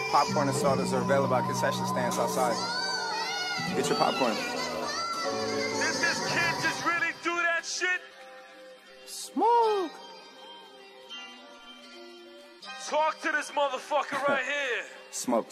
Popcorn and sodas are available at concession stands outside. Get your popcorn. Did this kid just really do that shit? Smoke! Talk to this motherfucker right here. Smoke.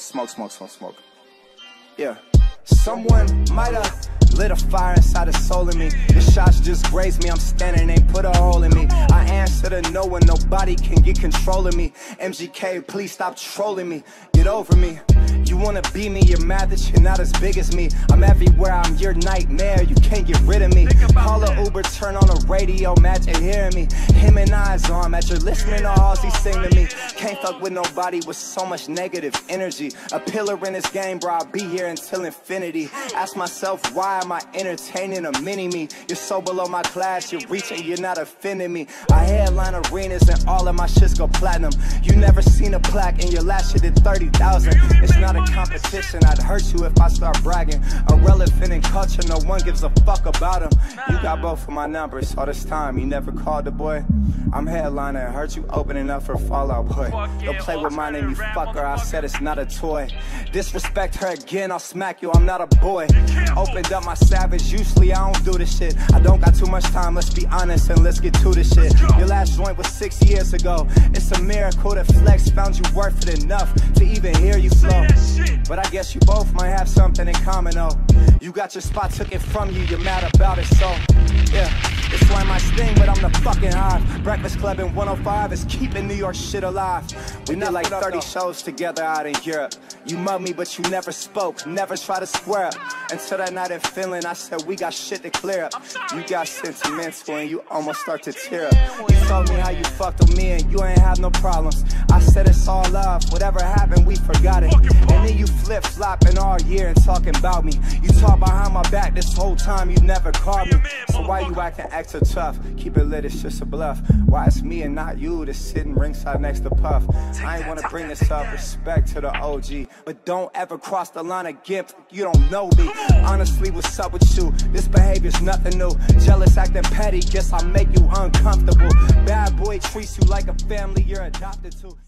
Yeah. Someone might have lit a fire inside the soul in me. The shots just grazed me, I'm standing, ain't put a hole in me. I answer to no one, nobody can get control of me. MGK, please stop trolling me, get over me. You wanna be me, you're mad that you're not as big as me. I'm everywhere, I'm your nightmare, you can't get rid of me. Call a Uber, turn on the radio, imagine hearing me. Him and I's on, at you're listening to all he sing to me. Can't fuck with nobody with so much negative energy. A pillar in this game, bro, I'll be here until infinity. Ask myself, why am I entertaining a mini-me? You're so below my class, you're reaching, you're not offending me. I headline arenas and all of my shits go platinum. You never seen a plaque and your last shit did 30,000. It's not a competition, I'd hurt you if I start bragging. Irrelevant in culture, no one gives a fuck about him. You got both of my numbers all this time, you never called the boy. I'm headliner, I heard you opening up for Fallout Boy. Don't play with my name, you fucker, I said it's not a toy. Disrespect her again, I'll smack you, I'm not a boy. Opened up my savage, usually I don't do this shit. I don't got too much time, let's be honest and let's get to this shit. Your last joint was 6 years ago. It's a miracle that Flex found you worth it enough to even hear you flow. But I guess you both might have something in common though. You got your spot, took it from you, you're mad about it, so yeah. It's why my sting, but I'm the fucking hive. Breakfast Club in 105 is keeping New York shit alive. We did like 30 shows together out in Europe. You mugged me, but you never spoke, never try to square up. Until that night in Finland, I said we got shit to clear up. You got sentimental and you almost start to tear up. You told me how you fucked with me and you ain't have no problems. I said it's all love, whatever happened, we forgot it. And then you flip-flopping all year and talking about me. You talk behind my back this whole time, you never called me. So why you acting extra tough? Keep it lit, it's just a bluff. Why it's me and not you that's sitting ringside next to Puff? I ain't wanna bring this up, respect to the OG, but don't ever cross the line of gift, you don't know me. Honestly, what's up with you? This behavior's nothing new. Jealous, acting petty, guess I make you uncomfortable. Bad boy treats you like a family you're adopted to.